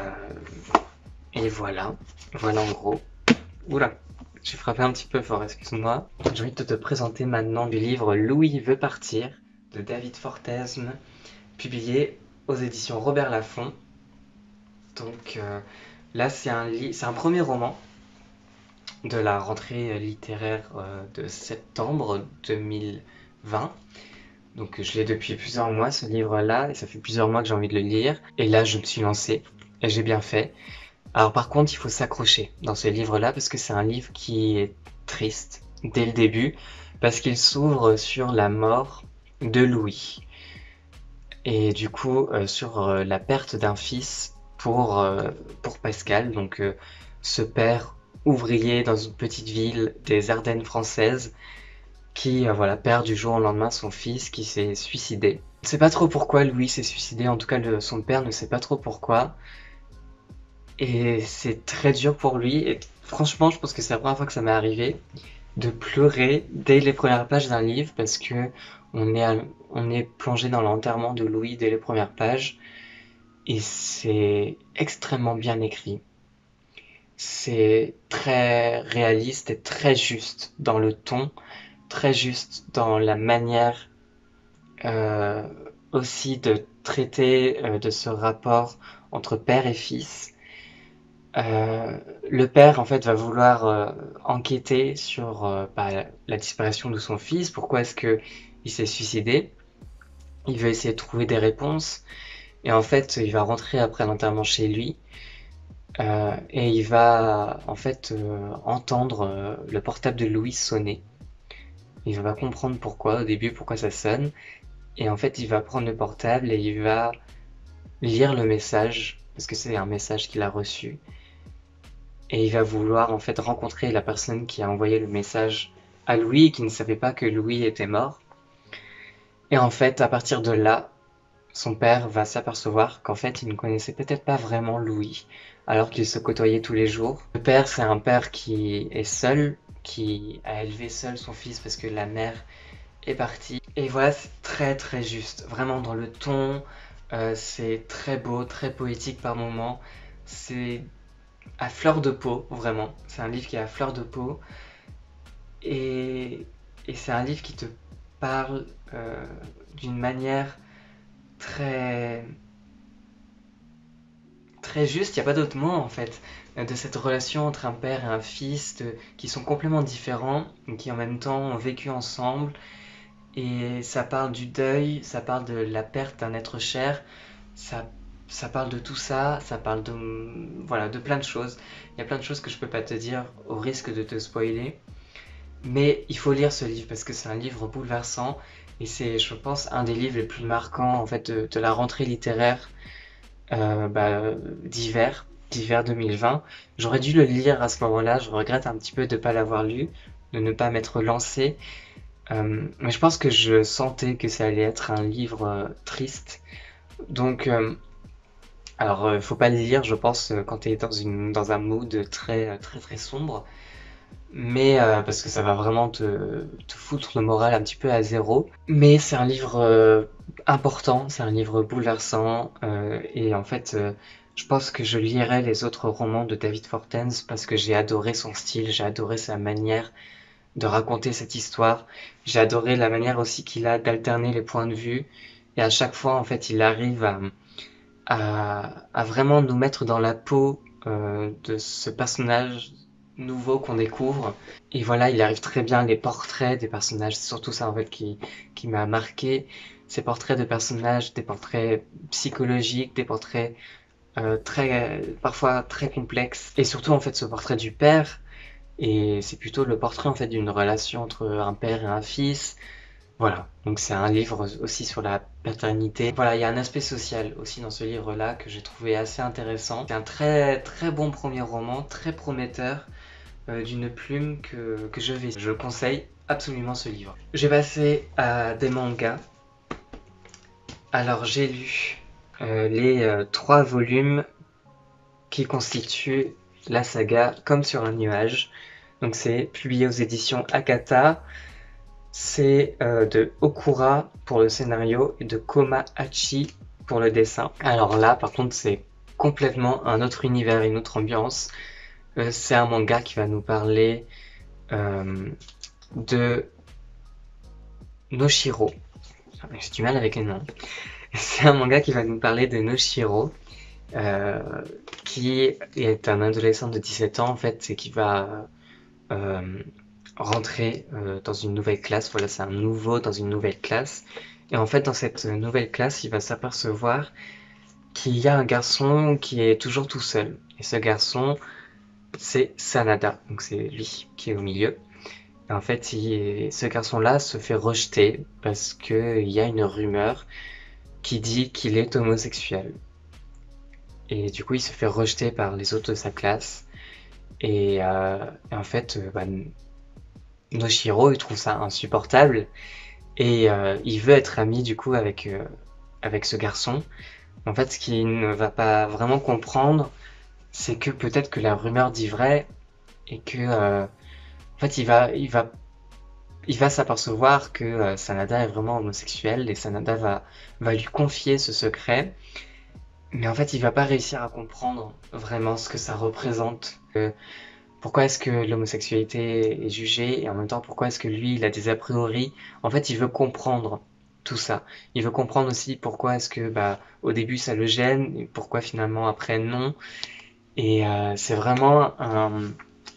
et voilà, voilà en gros. Oula, j'ai frappé un petit peu fort, excuse-moi. J'ai envie de te présenter maintenant le livre Louis veut partir de David Fortesme, publié aux éditions Robert Laffont. Donc euh, là, c'est un, c'est un premier roman de la rentrée littéraire euh, de septembre deux mille vingt. Donc je l'ai depuis plusieurs mois ce livre-là, et ça fait plusieurs mois que j'ai envie de le lire. Et là, je me suis lancé, et j'ai bien fait. Alors par contre, il faut s'accrocher dans ce livre-là, parce que c'est un livre qui est triste dès le début, parce qu'il s'ouvre sur la mort de Louis. Et du coup, euh, sur euh, la perte d'un fils pour, euh, pour Pascal, donc euh, ce père ouvrier dans une petite ville des Ardennes françaises, qui euh, voilà, perd du jour au lendemain son fils qui s'est suicidé. On ne sait pas trop pourquoi Louis s'est suicidé, en tout cas le, son père ne sait pas trop pourquoi. Et c'est très dur pour lui, et franchement je pense que c'est la première fois que ça m'est arrivé, de pleurer dès les premières pages d'un livre, parce que on est, à- on est plongé dans l'enterrement de Louis dès les premières pages, et c'est extrêmement bien écrit. C'est très réaliste et très juste dans le ton, très juste dans la manière euh, aussi de traiter euh, de ce rapport entre père et fils. Euh, le père en fait va vouloir euh, enquêter sur euh, bah, la disparition de son fils, pourquoi est-ce que il s'est suicidé. Il veut essayer de trouver des réponses, et en fait il va rentrer après l'enterrement chez lui, euh, et il va en fait euh, entendre euh, le portable de Louis sonner. Il va pas comprendre pourquoi au début, pourquoi ça sonne, et en fait il va prendre le portable et il va lire le message, parce que c'est un message qu'il a reçu, et il va vouloir en fait rencontrer la personne qui a envoyé le message à Louis et qui ne savait pas que Louis était mort. Et en fait, à partir de là, son père va s'apercevoir qu'en fait, il ne connaissait peut-être pas vraiment Louis, alors qu'ils se côtoyaient tous les jours. Le père, c'est un père qui est seul, qui a élevé seul son fils parce que la mère est partie. Et voilà, c'est très très juste, vraiment dans le ton, euh, c'est très beau, très poétique par moments. C'est à fleur de peau, vraiment. C'est un livre qui est à fleur de peau. Et, et c'est un livre qui te parle euh, d'une manière très, très juste, il n'y a pas d'autre mot en fait, euh, de cette relation entre un père et un fils de- qui sont complètement différents, mais qui en même temps ont vécu ensemble. Et ça parle du deuil, ça parle de la perte d'un être cher, ça, ça parle de tout ça, ça parle de, voilà, de plein de choses. Il y a plein de choses que je peux pas te dire au risque de te spoiler. Mais il faut lire ce livre parce que c'est un livre bouleversant et c'est, je pense, un des livres les plus marquants en fait de, de la rentrée littéraire euh, bah, d'hiver, d'hiver deux mille vingt. J'aurais dû le lire à ce moment-là, je regrette un petit peu de ne pas l'avoir lu, de ne pas m'être lancé. Euh, mais je pense que je sentais que ça allait être un livre euh, triste. Donc, euh, alors, euh, faut pas le lire, je pense, euh, quand tu es dans une, dans un mood très, très, très sombre. Mais euh, parce que ça va vraiment te, te foutre le moral un petit peu à zéro. Mais c'est un livre euh, important, c'est un livre bouleversant. Euh, et en fait, euh, je pense que je lirai les autres romans de David Fortens parce que j'ai adoré son style, j'ai adoré sa manière de raconter cette histoire. J'ai adoré la manière aussi qu'il a d'alterner les points de vue. Et à chaque fois, en fait, il arrive à, à, à vraiment nous mettre dans la peau euh, de ce personnage nouveau qu'on découvre. Et voilà, il arrive très bien les portraits des personnages. C'est surtout ça, en fait, qui, qui m'a marqué. Ces portraits de personnages, des portraits psychologiques, des portraits euh, très, parfois très complexes. Et surtout, en fait, ce portrait du père, et c'est plutôt le portrait en fait d'une relation entre un père et un fils. Voilà, donc c'est un livre aussi sur la paternité. Voilà, il y a un aspect social aussi dans ce livre-là que j'ai trouvé assez intéressant. C'est un très très bon premier roman, très prometteur, euh, d'une plume que, que je vais. Je conseille absolument ce livre. J'ai passé à des mangas. Alors j'ai lu euh, les euh, trois volumes qui constituent la saga Comme sur un nuage. Donc c'est publié aux éditions Akata. C'est euh, de Okura pour le scénario et de Koma Hachi pour le dessin. Alors là, par contre, c'est complètement un autre univers, une autre ambiance. Euh, c'est un manga qui va nous parler euh, de Noshiro. J'ai du mal avec les noms. C'est un manga qui va nous parler de Noshiro, euh, qui est un adolescent de dix-sept ans en fait, et qui va euh, rentrer euh, dans une nouvelle classe. Voilà, c'est un nouveau dans une nouvelle classe. Et en fait, dans cette nouvelle classe, il va s'apercevoir qu'il y a un garçon qui est toujours tout seul. Et ce garçon, c'est Sanada. Donc c'est lui qui est au milieu. Et en fait, il, ce garçon-là se fait rejeter parce qu'il y a une rumeur qui dit qu'il est homosexuel. Et du coup, il se fait rejeter par les autres de sa classe. Et, euh, et en fait, euh, bah, Noshiro, il trouve ça insupportable. Et euh, il veut être ami du coup avec, euh, avec ce garçon. En fait, ce qu'il ne va pas vraiment comprendre, c'est que peut-être que la rumeur dit vrai et que euh, en fait il va il va il va s'apercevoir que euh, Sanada est vraiment homosexuel et Sanada va va lui confier ce secret. Mais en fait, il va pas réussir à comprendre vraiment ce que ça représente. Euh, pourquoi est-ce que l'homosexualité est jugée et en même temps pourquoi est-ce que lui il a des a priori. En fait, il veut comprendre tout ça. Il veut comprendre aussi pourquoi est-ce que bah au début ça le gêne et pourquoi finalement après non. Et euh, c'est vraiment un,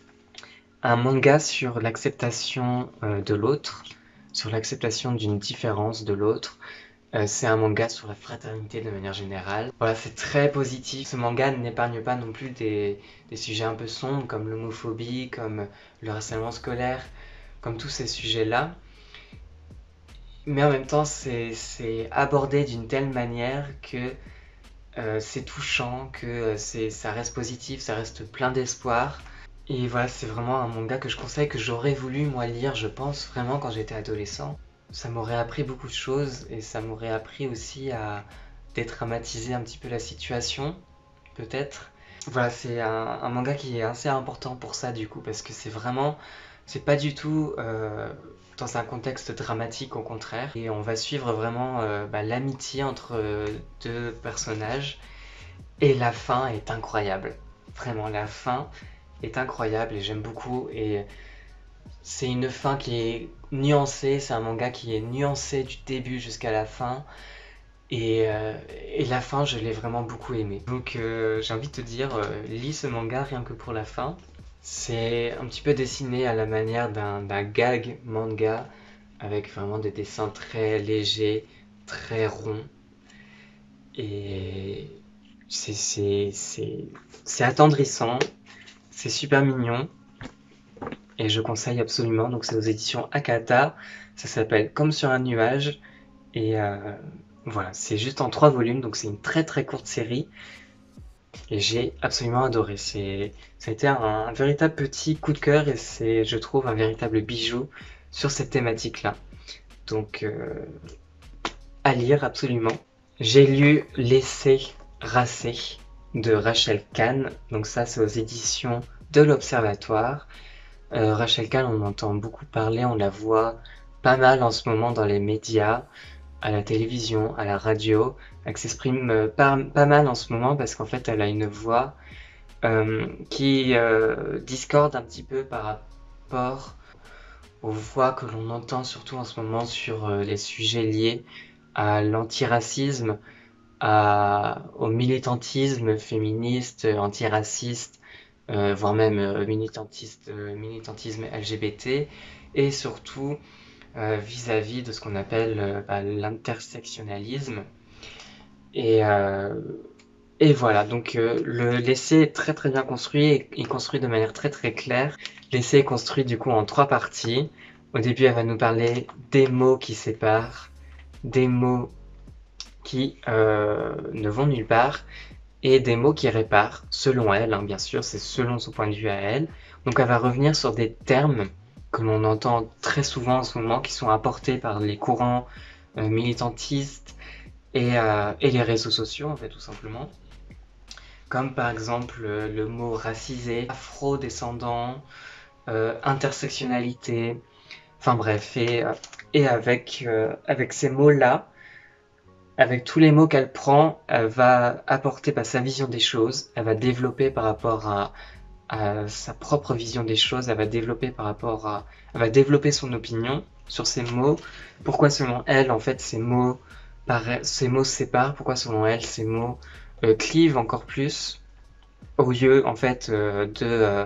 un manga sur l'acceptation euh, de l'autre, sur l'acceptation d'une différence de l'autre. Euh, c'est un manga sur la fraternité de manière générale. Voilà, c'est très positif. Ce manga n'épargne pas non plus des, des sujets un peu sombres comme l'homophobie, comme le harcèlement scolaire, comme tous ces sujets-là. Mais en même temps, c'est c'est abordé d'une telle manière que euh, c'est touchant, que euh, c'est ça reste positif, ça reste plein d'espoir. Et voilà, c'est vraiment un manga que je conseille, que j'aurais voulu moi lire, je pense, vraiment quand j'étais adolescent. Ça m'aurait appris beaucoup de choses et ça m'aurait appris aussi à dédramatiser un petit peu la situation, peut-être. Voilà, c'est un, un manga qui est assez important pour ça du coup, parce que c'est vraiment, c'est pas du tout euh, dans un contexte dramatique, au contraire. Et on va suivre vraiment euh, bah, l'amitié entre euh, deux personnages. Et la fin est incroyable. Vraiment, la fin est incroyable et j'aime beaucoup. Et c'est une fin qui est nuancée, c'est un manga qui est nuancé du début jusqu'à la fin. Et, euh, et la fin, je l'ai vraiment beaucoup aimé. Donc euh, j'ai envie de te dire, euh, lis ce manga rien que pour la fin. C'est un petit peu dessiné à la manière d'un d'un gag manga, avec vraiment des dessins très légers, très ronds. Et c'est c'est- c'est- c'est attendrissant, c'est super mignon. Et je conseille absolument. Donc c'est aux éditions Akata. Ça s'appelle Comme sur un nuage. Et, euh, Voilà, c'est juste en trois volumes, donc c'est une très très courte série. Et j'ai absolument adoré. C'est, ça a été un, un véritable petit coup de cœur et c'est, je trouve, un véritable bijou sur cette thématique-là. Donc, euh, à lire absolument. J'ai lu L'essai racé de Rachel Kahn. Donc ça, c'est aux éditions de l'Observatoire. Euh, Rachel Kahn, on entend beaucoup parler, on la voit pas mal en ce moment dans les médias, à la télévision, à la radio. Elle s'exprime euh, pas, pas mal en ce moment parce qu'en fait, elle a une voix euh, qui euh, discorde un petit peu par rapport aux voix que l'on entend surtout en ce moment sur euh, les sujets liés à l'antiracisme, à, au militantisme féministe, antiraciste, euh, voire même euh, militantiste, euh, militantisme L G B T, et surtout euh, vis-à-vis de ce qu'on appelle euh, bah, l'intersectionnalisme. Et, euh, et voilà, donc euh, le, l'essai est très très bien construit et, et construit de manière très très claire. L'essai est construit du coup en trois parties. Au début, elle va nous parler des mots qui séparent, des mots qui euh, ne vont nulle part et des mots qui réparent, selon elle, hein, bien sûr, c'est selon son point de vue à elle. Donc elle va revenir sur des termes que l'on entend très souvent en ce moment, qui sont apportés par les courants euh, militantistes et, euh, et les réseaux sociaux, en fait, tout simplement. Comme par exemple euh, le mot racisé, afro-descendant, euh, intersectionnalité, enfin bref, et, euh, et avec, euh, avec ces mots-là, avec tous les mots qu'elle prend, elle va apporter bah, sa vision des choses, elle va développer par rapport à, à sa propre vision des choses, elle va développer par rapport à, elle va développer son opinion sur ces mots. Pourquoi selon elle, en fait, ces mots, ces mots se séparent. Pourquoi selon elle, ces mots euh, clivent encore plus au lieu, en fait, euh, de euh,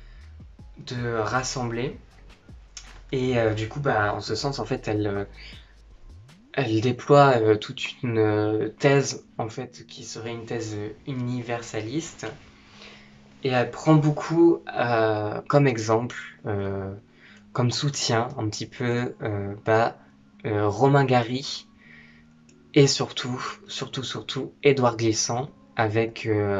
de rassembler. Et euh, du coup, bah, en ce sens, en fait, elle euh, elle déploie euh, toute une euh, thèse, en fait, qui serait une thèse universaliste. Et elle prend beaucoup euh, comme exemple, euh, comme soutien, un petit peu, euh, bah, euh, Romain Gary et surtout, surtout, surtout, Édouard Glissant avec, euh,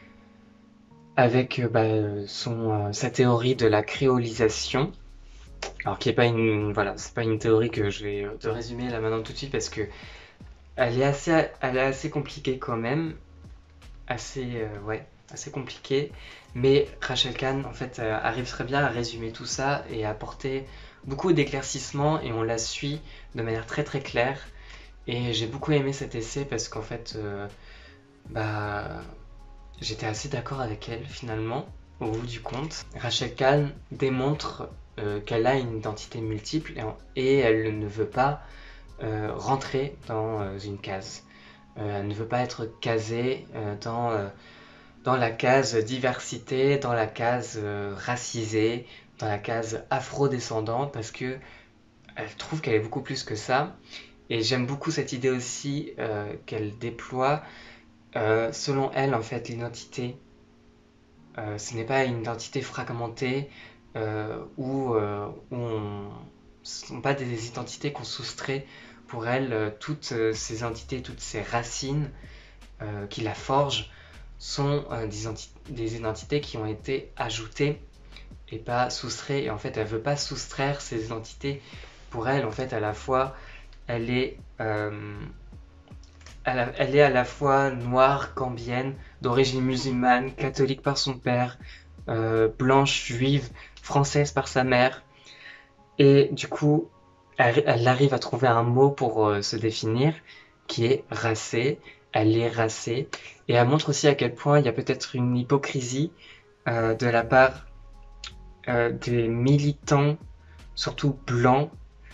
avec euh, bah, son, euh, sa théorie de la créolisation. Alors qui est pas une, voilà, c'est pas une théorie que je vais te résumer là maintenant tout de suite parce que elle est assez, elle est assez compliquée quand même, assez, euh, ouais, assez compliquée. Mais Rachel Kahn, en fait, euh, arrive très bien à résumer tout ça et à apporter beaucoup d'éclaircissements et on la suit de manière très très claire. Et j'ai beaucoup aimé cet essai parce qu'en fait, euh, bah, j'étais assez d'accord avec elle finalement, au bout du compte. Rachel Kahn démontre euh, qu'elle a une identité multiple et, et elle ne veut pas euh, rentrer dans euh, une case. Euh, elle ne veut pas être casée euh, dans, euh, dans la case diversité, dans la case euh, racisée, dans la case afro-descendante, parce que elle trouve qu'elle est beaucoup plus que ça. Et j'aime beaucoup cette idée aussi euh, qu'elle déploie. Euh, selon elle, en fait, l'identité, euh, ce n'est pas une identité fragmentée euh, où, euh, où on, ce ne sont pas des identités qu'on soustrait. Pour elle, euh, toutes euh, ces entités, toutes ces racines euh, qui la forgent sont euh, des, des identités qui ont été ajoutées et pas soustraites. Et en fait, elle veut pas soustraire ces identités. Pour elle, en fait, à la fois, elle est, euh, elle, a- elle est à la fois noire, gambienne, d'origine musulmane, catholique par son père, euh, blanche, juive, française par sa mère. Et du coup, elle, elle arrive à trouver un mot pour euh, se définir, qui est racée. Elle est racée. Et elle montre aussi à quel point il y a peut-être une hypocrisie euh, de la part euh, des militants, surtout blancs,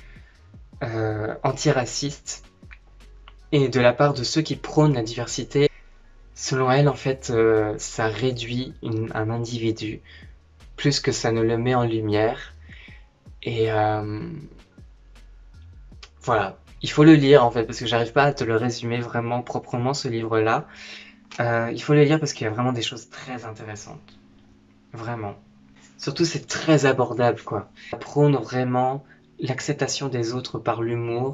euh, antiracistes, et de la part de ceux qui prônent la diversité. Selon elle, en fait, euh, ça réduit une- un individu plus que ça ne le met en lumière. Et euh, voilà, il faut le lire en fait, parce que j'arrive pas à te le résumer vraiment proprement ce livre-là. Euh, il faut le lire parce qu'il y a vraiment des choses très intéressantes. Vraiment. Surtout, c'est très abordable, quoi. Ça prône vraiment l'acceptation des autres par l'humour,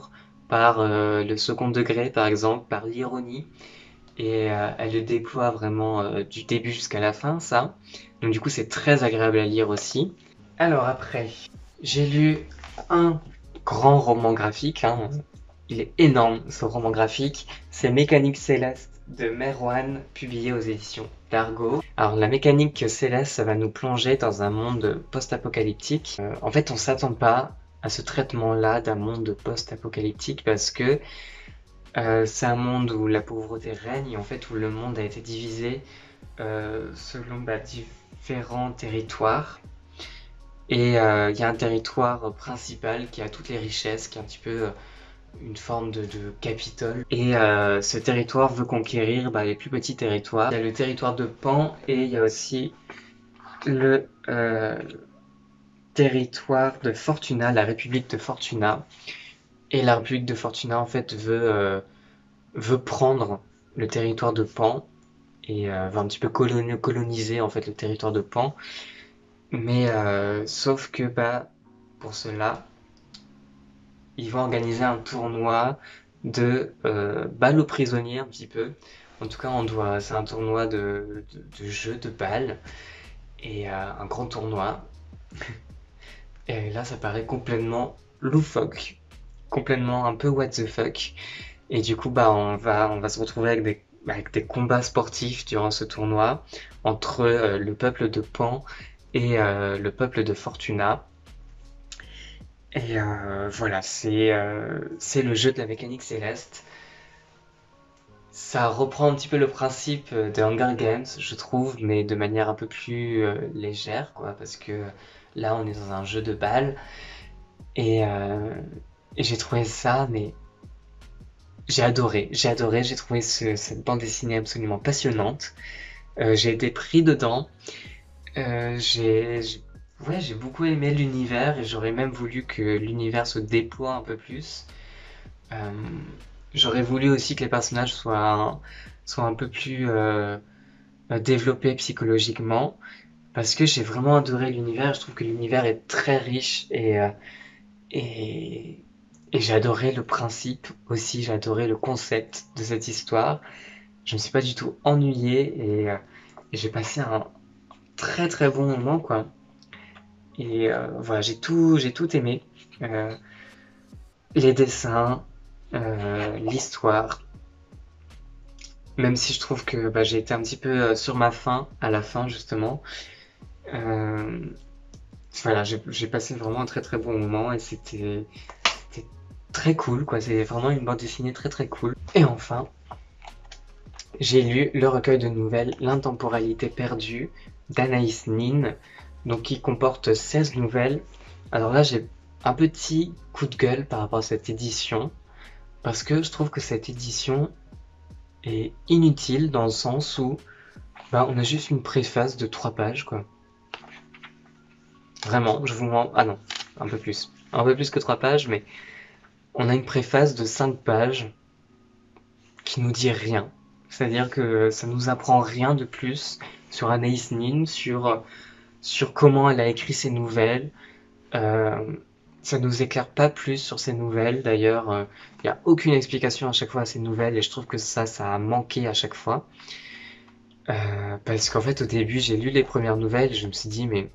par euh, le second degré, par exemple, par l'ironie. Et euh, elle le déploie vraiment euh, du début jusqu'à la fin, ça. Donc du coup, c'est très agréable à lire aussi. Alors après, j'ai lu un grand roman graphique, hein. Il est énorme ce roman graphique, c'est Mécanique Céleste de Merwan, publié aux éditions d'Argo. Alors la mécanique céleste, ça va nous plonger dans un monde post-apocalyptique. Euh, en fait, on s'attend pas à ce traitement-là d'un monde post-apocalyptique parce que euh, c'est un monde où la pauvreté règne et en fait où le monde a été divisé euh, selon bah, différents territoires. Et il euh, y a un territoire principal qui a toutes les richesses, qui est un petit peu euh, une forme de, de capitole. Et euh, ce territoire veut conquérir bah, les plus petits territoires. Il y a le territoire de Pan et il y a aussi le euh, territoire de Fortuna, la République de Fortuna. Et la République de Fortuna en fait veut, euh, veut prendre le territoire de Pan et euh, va un petit peu colon coloniser en fait le territoire de Pan. Mais euh, sauf que bah pour cela, ils vont organiser un tournoi de euh, balles aux prisonniers un petit peu. En tout cas, on doit, c'est un tournoi de, de, de jeu de balles et euh, un grand tournoi. Et là, ça paraît complètement loufoque, complètement un peu what the fuck. Et du coup, bah, on va, on va se retrouver avec des, avec des combats sportifs durant ce tournoi entre euh, le peuple de Pan et euh, le peuple de Fortuna. Et euh, voilà, c'est euh, c'est le jeu de la mécanique céleste. Ça reprend un petit peu le principe de Hunger Games, je trouve, mais de manière un peu plus euh, légère, quoi, parce que là, on est dans un jeu de balles. Et, euh, et j'ai trouvé ça, mais j'ai adoré, j'ai adoré, j'ai trouvé ce- cette bande dessinée absolument passionnante. Euh, j'ai été pris dedans. Euh, j'ai, j'ai- ouais, j'ai beaucoup aimé l'univers et j'aurais même voulu que l'univers se déploie un peu plus. Euh, J'aurais voulu aussi que les personnages soient, soient un peu plus euh, développés psychologiquement parce que j'ai vraiment adoré l'univers. Je trouve que l'univers est très riche et, euh, et, et j'ai adoré le principe aussi, j'ai adoré le concept de cette histoire. Je me suis pas du tout ennuyé et, euh, et j'ai passé un très très bon moment quoi. Et euh, voilà, j'ai tout, j'ai tout aimé. Euh, les dessins, euh, l'histoire, même si je trouve que bah, j'ai été un petit peu euh, sur ma faim à la fin justement. Euh, voilà, j'ai j'ai passé vraiment un très très bon moment et c'était c'était très cool quoi. C'est vraiment une bande dessinée très très cool. Et enfin, j'ai lu le recueil de nouvelles L'intemporalité perdue d'Anaïs Nin, donc qui comporte seize nouvelles. Alors là, j'ai un petit coup de gueule par rapport à cette édition parce que je trouve que cette édition est inutile dans le sens où bah, on a juste une préface de trois pages quoi. Vraiment, je vous mens. Ah non, un peu plus. Un peu plus que trois pages, mais on a une préface de cinq pages qui nous dit rien. C'est-à-dire que ça nous apprend rien de plus sur Anaïs Nin, sur, sur comment elle a écrit ses nouvelles. Euh, ça nous éclaire pas plus sur ses nouvelles. D'ailleurs, il euh, n'y a aucune explication à chaque fois à ses nouvelles et je trouve que ça, ça a manqué à chaque fois. Euh, parce qu'en fait, au début, j'ai lu les premières nouvelles et je me suis dit, mais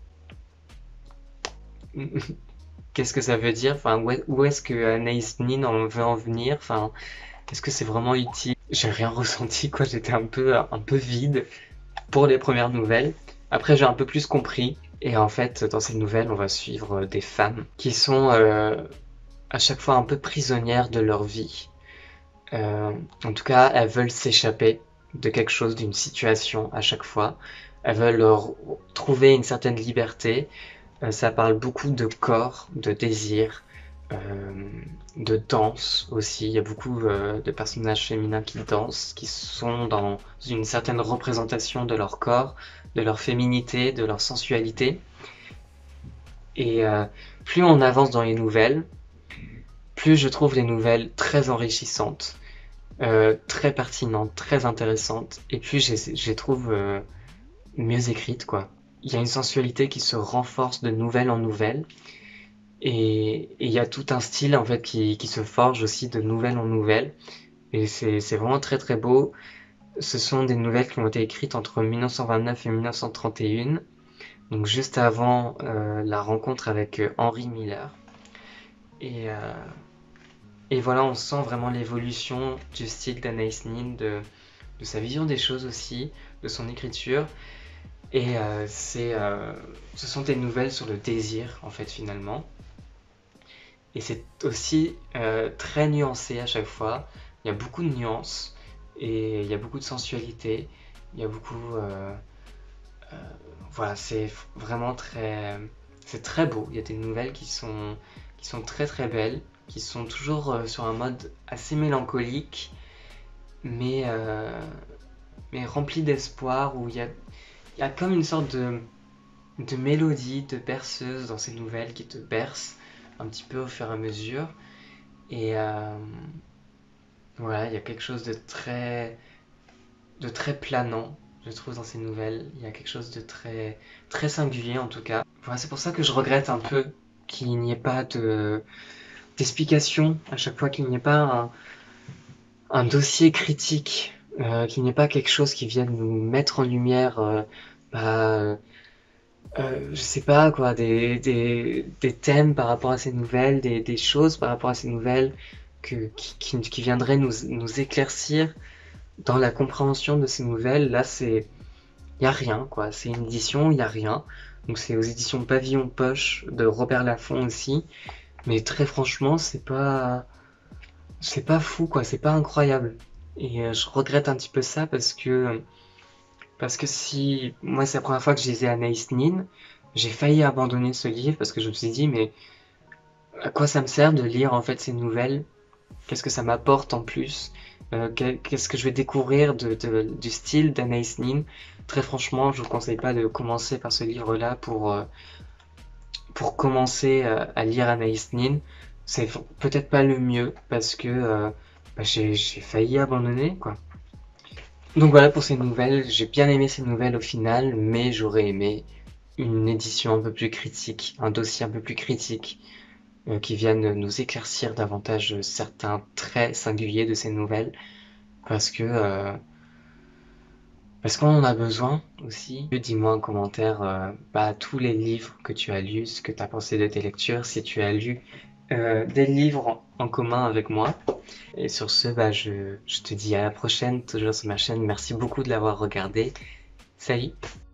qu'est-ce que ça veut dire? Enfin, où est- où est-ce que Anaïs Nin en veut en venir? Enfin, est-ce que c'est vraiment utile? J'ai rien ressenti, quoi. J'étais un peu, un peu vide pour les premières nouvelles. Après, j'ai un peu plus compris. Et en fait, dans ces nouvelles, on va suivre des femmes qui sont euh, à chaque fois un peu prisonnières de leur vie. Euh, en tout cas, elles veulent s'échapper de quelque chose, d'une situation à chaque fois. Elles veulent leur trouver une certaine liberté. Euh, ça parle beaucoup de corps, de désir, euh, de danse aussi. Il y a beaucoup euh, de personnages féminins qui dansent, qui sont dans une certaine représentation de leur corps, de leur féminité, de leur sensualité. Et euh, plus on avance dans les nouvelles, plus je trouve les nouvelles très enrichissantes, euh, très pertinentes, très intéressantes, et plus je les trouve euh, mieux écrites, quoi. Il y a une sensualité qui se renforce de nouvelle en nouvelle, Et il y a tout un style en fait qui, qui se forge aussi de nouvelle en nouvelle. Et c'est c'est vraiment très très beau. Ce sont des nouvelles qui ont été écrites entre mille neuf cent vingt-neuf et mille neuf cent trente et un, donc juste avant euh, la rencontre avec euh, Henry Miller. Et, euh, et voilà, on sent vraiment l'évolution du style d'Anaïs Nin, de, de sa vision des choses aussi, de son écriture. Et euh, c'est, euh, ce sont des nouvelles sur le désir, en fait, finalement. Et c'est aussi euh, très nuancé à chaque fois. Il y a beaucoup de nuances et il y a beaucoup de sensualité. Il y a beaucoup... euh, euh, voilà, c'est vraiment très... C'est très beau. Il y a des nouvelles qui sont, qui sont très très belles, qui sont toujours euh, sur un mode assez mélancolique, mais, euh, mais rempli d'espoir, où il y a, il y a comme une sorte de, de mélodie, de berceuse dans ces nouvelles qui te bercent un petit peu au fur et à mesure. Et euh, voilà, il y a quelque chose de très, de très planant, je trouve, dans ces nouvelles. Il y a quelque chose de très, très singulier en tout cas. Voilà, c'est pour ça que je regrette un peu qu'il n'y ait pas de d'explication à chaque fois, qu'il n'y ait pas un, un dossier critique, euh, qu'il n'y ait pas quelque chose qui vienne nous mettre en lumière, euh, bah, euh, je sais pas quoi, des, des, des thèmes par rapport à ces nouvelles, des, des choses par rapport à ces nouvelles que, qui, qui, qui viendraient nous, nous éclaircir dans la compréhension de ces nouvelles. Là, c'est, y a rien, quoi. C'est une édition, il y a rien. Donc c'est aux éditions Pavillon Poche de Robert Laffont aussi. Mais très franchement, c'est pas, c'est pas fou, quoi. C'est pas incroyable. Et euh, je regrette un petit peu ça parce que, parce que si, moi c'est la première fois que je lisais Anaïs Nin, j'ai failli abandonner ce livre parce que je me suis dit, mais à quoi ça me sert de lire en fait ces nouvelles? Qu'est-ce que ça m'apporte en plus? Euh, Qu'est-ce que je vais découvrir de, de- du style d'Anaïs Nin? Très franchement, je vous conseille pas de commencer par ce livre-là pour, euh, pour commencer euh, à lire Anaïs Nin. C'est peut-être pas le mieux parce que euh, bah, j'ai j'ai failli abandonner, quoi. Donc voilà pour ces nouvelles. J'ai bien aimé ces nouvelles au final, mais j'aurais aimé une édition un peu plus critique, un dossier un peu plus critique, euh, qui vienne nous éclaircir davantage certains traits singuliers de ces nouvelles, parce que euh, parce qu'on en a besoin aussi. Dis-moi en commentaire euh, bah, tous les livres que tu as lus, ce que tu as pensé de tes lectures, si tu as lu euh, des livres en commun avec moi. Et sur ce, bah, je, je te dis à la prochaine, toujours sur ma chaîne. Merci beaucoup de l'avoir regardé. Salut!